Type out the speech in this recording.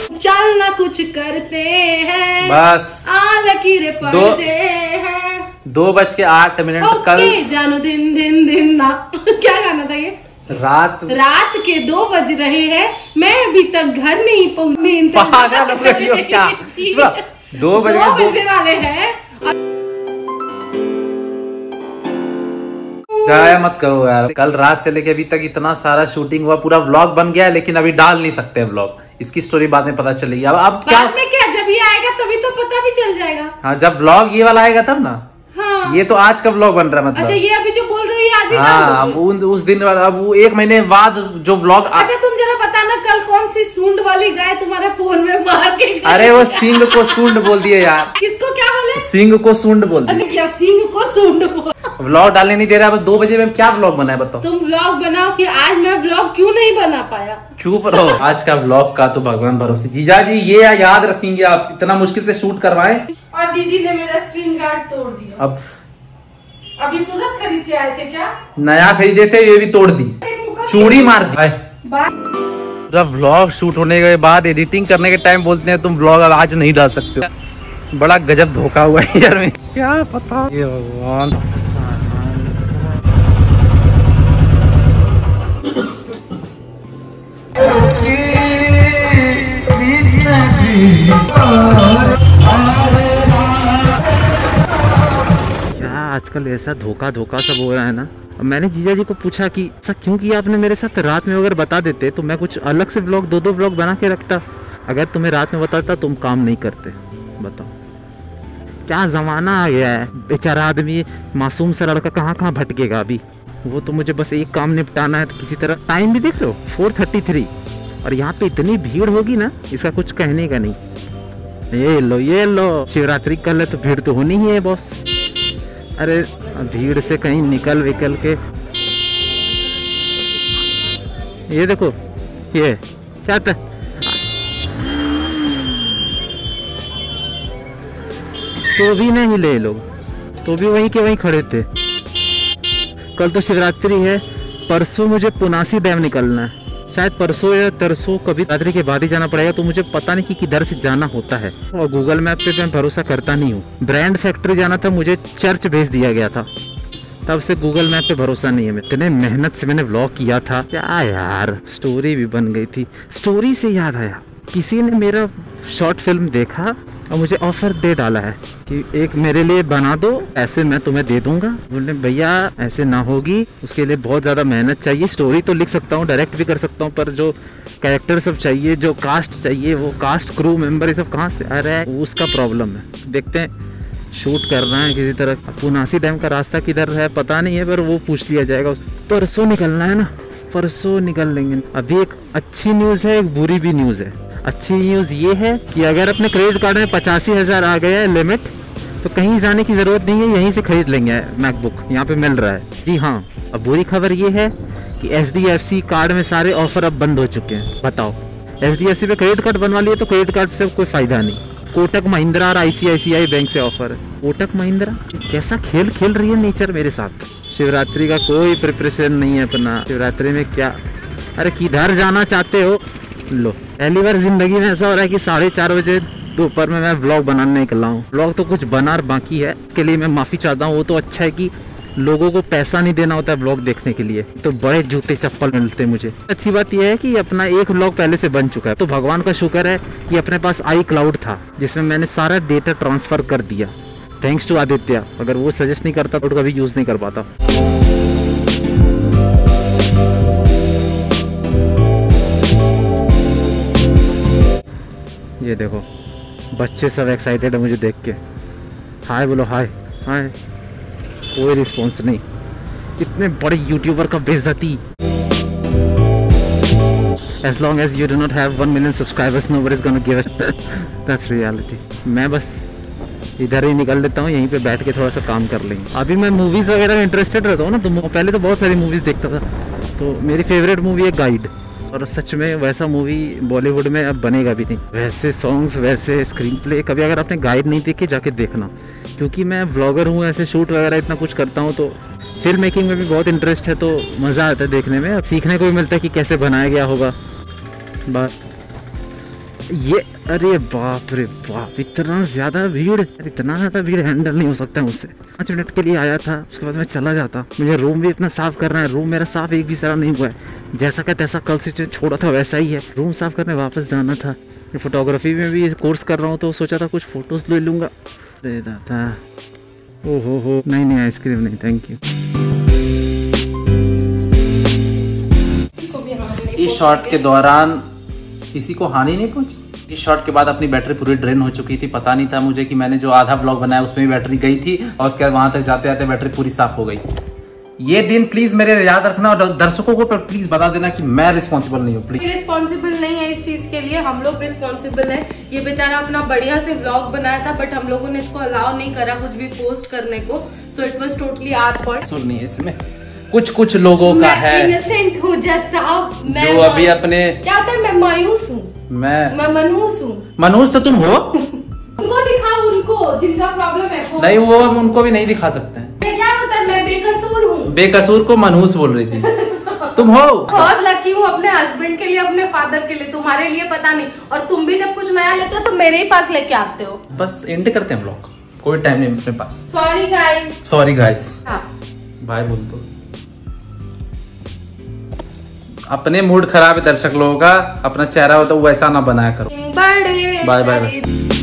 चलना कुछ करते हैं, बस लकीरें पढ़ते हैं। 2:08 कल जानू दिन दिन दिन ना क्या गाना था ये? रात के 2 बज रहे हैं, मैं अभी तक घर नहीं पहुंची। क्या 2 बजने वाले हैं। गाया मत करो यार, कल रात से लेके अभी तक इतना सारा शूटिंग हुआ, पूरा व्लॉग बन गया, लेकिन अभी डाल नहीं सकते व्लॉग। इसकी स्टोरी बाद में पता चलेगी। अब क्या बाद में क्या, जब ये आएगा तभी तो पता भी चल जाएगा। हाँ, जब व्लॉग ये वाला आएगा तब ना। हाँ। ये तो आज का व्लॉग बन रहा है, मतलब। अच्छा, ये अभी जो बोल रही है आज ही। हाँ, अब उस दिन, अब वो 1 महीने बाद जो व्लॉग। अच्छा, तुम जरा बताना कल कौन सी सूंड वाली गाय तुम्हारे फोन में मार के? अरे वो सिंह को सूंड बोल दिए यार। किसको क्या बोले? सिंह को सूंड बोल दिए। क्या सिंह को सूंड बोल? व्लॉग डालने नहीं दे रहा। अब 2 बजे में क्या व्लॉग बनाए बताओ? तुम व्लॉग बनाओ कि आज मैं व्लॉग क्यों नहीं बना पाया। चुप रहो। आज का व्लॉग का तो भगवान भरोसे। जीजा जी ये याद रखेंगे, आप इतना मुश्किल से शूट करवाए। और दीदी ने मेरा स्क्रीन गार्ड तोड़ दिया। अब अभी तुरंत खरीद के आए थे क्या? नया खरीदे थे, ये भी तोड़ दी, चूड़ी मार दी। पूरा व्लॉग शूट होने के बाद एडिटिंग करने के टाइम बोलते हैं तुम व्लॉग आज नहीं डाल सकते हो। बड़ा गजब धोखा हुआ है यार में, क्या पता। ये भगवान। क्या आजकल ऐसा धोखा सब हो रहा है ना। मैंने जीजा जी को पूछा कि ऐसा क्यों किया आपने मेरे साथ। रात में अगर बता देते तो मैं कुछ अलग से ब्लॉग 2 ब्लॉग बना के रखता। अगर तुम्हें रात में बताता तुम काम नहीं करते। बताओ क्या जमाना आ गया है। बेचारा आदमी, मासूम सा लड़का कहाँ भटकेगा अभी। वो तो मुझे बस एक काम निपटाना है, तो किसी तरह। टाइम भी देख रहे हो 4:33, और यहाँ पे इतनी भीड़ होगी ना, इसका कुछ कहने का नहीं। ये लो शिवरात्रि कल है तो भीड़ तो होनी ही है बॉस। अरे भीड़ से कहीं निकल के। ये देखो, ये क्या था? तो भी नहीं ले लोग, तो भी वहीं के वहीं खड़े थे। कल तो शिवरात्रि है, परसों मुझे पुनासी डैम निकलना है। शायद परसों या तरसों, कभी रात्रि के बाद ही जाना पड़ेगा। तो मुझे पता नहीं कि किधर से जाना होता है, और गूगल मैप पे मैं भरोसा करता नहीं हूँ। ब्रांड फैक्ट्री जाना था, मुझे चर्च भेज दिया गया था, तब से गूगल मैप पे भरोसा नहीं है। मैं इतने मेहनत से मैंने व्लॉग किया था, क्या यार। स्टोरी भी बन गई थी। स्टोरी से याद आया, किसी ने मेरा शॉर्ट फिल्म देखा और मुझे ऑफर दे डाला है कि एक मेरे लिए बना दो, ऐसे मैं तुम्हें दे दूंगा। बोले भैया ऐसे ना होगी, उसके लिए बहुत ज़्यादा मेहनत चाहिए। स्टोरी तो लिख सकता हूँ, डायरेक्ट भी कर सकता हूँ, पर जो कैरेक्टर सब चाहिए, जो कास्ट चाहिए, वो कास्ट क्रू मेंबर ये सब कहाँ से आ रहा है, उसका प्रॉब्लम है। देखते हैं, शूट कर रहे हैं किसी तरह। पुनासी डैम का रास्ता किधर है पता नहीं है, पर वो पूछ लिया जाएगा। परसों निकलना है ना, परसों निकल लेंगे। अभी एक अच्छी न्यूज़ है, एक बुरी भी न्यूज़ है। अच्छी न्यूज़ ये है कि अगर अपने क्रेडिट कार्ड में 85,000 आ गया है लिमिट, तो कहीं जाने की ज़रूरत नहीं है, यहीं से खरीद लेंगे मैकबुक, यहाँ पे मिल रहा है। जी हाँ। अब बुरी खबर ये है कि HDFC कार्ड में सारे ऑफर अब बंद हो चुके हैं। बताओ, HDFC पे क्रेडिट कार्ड बनवा लिए तो क्रेडिट कार्ड से कोई फ़ायदा नहीं। कोटक महिंद्रा और ICICI बैंक से ऑफर है। कोटक महिंद्रा कैसा खेल खेल रही है नेचर मेरे साथ। शिवरात्रि का कोई प्रिपरेशन नहीं है अपना। शिवरात्रि में क्या, अरे किधर जाना चाहते हो? लो, पहली बार जिंदगी में ऐसा हो रहा है कि 4:30 बजे दोपहर में मैं व्लॉग बनाने निकला हूँ। व्लॉग तो कुछ बना बाकी है, इसके लिए मैं माफ़ी चाहता हूँ। वो तो अच्छा है कि लोगों को पैसा नहीं देना होता है व्लॉग देखने के लिए, तो बड़े जूते चप्पल मिलते हैं मुझे। अच्छी बात यह है कि अपना एक व्लॉग पहले से बन चुका है, तो भगवान का शुक्र है कि अपने पास iCloud था, जिसमें मैंने सारा डेटा ट्रांसफ़र कर दिया। Thanks to Aditya. अगर वो सजेस्ट नहीं करता तो कभी यूज़ नहीं कर पाता। ये देखो, बच्चे सब एक्साइटेड है मुझे देख के। हाय बोलो, हाय हाय। कोई रिस्पॉन्स नहीं। इतने बड़े यूट्यूबर का बेइज्जती। As long as you do not have 1 million subscribers, nobody is gonna give it. That's reality. मैं बस इधर ही निकल लेता हूँ, यहीं पे बैठ के थोड़ा सा काम कर लेंगे। अभी मैं मूवीज़ वगैरह में इंटरेस्टेड रहता हूँ ना, तो पहले तो बहुत सारी मूवीज़ देखता था। तो मेरी फेवरेट मूवी है गाइड, और सच में वैसा मूवी बॉलीवुड में अब बनेगा भी नहीं। वैसे सॉन्ग्स, वैसे स्क्रीन प्ले। कभी अगर आपने गाइड नहीं देखी, जाके देखना, क्योंकि मैं व्लॉगर हूँ, ऐसे शूट वगैरह इतना कुछ करता हूँ, तो फिल्म मेकिंग में भी बहुत इंटरेस्ट है, तो मज़ा आता है देखने में। सीखने को भी मिलता है कि कैसे बनाया गया होगा। बस ये अरे बाप रे बाप, इतना ज्यादा भीड़ हैंडल नहीं हो सकता मुझसे। 5 मिनट के लिए आया था, उसके बाद मैं चला जाता। मुझे रूम भी अपना साफ करना है, रूम मेरा साफ एक भी सारा नहीं हुआ है, जैसा का तैसा कल से छोड़ा था वैसा ही है। रूम साफ करने वापस जाना था। फोटोग्राफी में भी कोर्स कर रहा हूँ तो सोचा था कुछ फोटोज ले लूंगा। अरे दादा, ओहो हो, नहीं आइसक्रीम नहीं, थैंक यू। इस शॉट के दौरान किसी को हानि नहीं पहुंची। इस शॉट के बाद अपनी बैटरी पूरी ड्रेन हो चुकी थी। पता नहीं था मुझे कि मैंने जो आधा ब्लॉग बनाया उसमें भी बैटरी गई थी, और उसके बाद वहां तक जाते जाते बैटरी पूरी साफ हो गई। ये दिन प्लीज मेरे याद रखना, और दर्शकों को प्लीज बता देना कि मैं रिस्पॉन्सिबल नहीं हूँ। प्लीज रिस्पॉन्सिबल नहीं है इस चीज के लिए, हम लोग रिस्पॉन्सिबल है। ये बेचारा अपना बढ़िया से व्लॉग बनाया था, बट हम लोगों ने इसको अलाउ नहीं करा कुछ भी पोस्ट करने को, so it was totally our fault. सुनिए, इसमें कुछ लोगों का है इनोसेंट हूँ जज साहब, जो अभी अपने क्या होता है, मैं मायूस हूँ, मैं मनहूस हूँ। मनहूस तो तुम हो। उनको दिखाओ, उनको जिनका प्रॉब्लम है वो। नहीं, वो हम उनको भी नहीं दिखा सकते हैं। क्या होता है, मैं बेकसूर हूँ। बेकसूर को मनहूस बोल रही थी। तुम हो। बहुत लकी हूँ अपने हस्बैंड के लिए, अपने फादर के लिए, तुम्हारे लिए पता नहीं। और तुम भी जब कुछ नया लेते हो तो मेरे ही पास लेके आते हो। बस एंड करते हैं ब्लॉग, कोई टाइम नहीं अपने पास। Sorry guys. बाय बोल दो। अपने मूड खराब है दर्शक लोगों का, अपना चेहरा हो तो वैसा ना बनाया करो। Bye bye.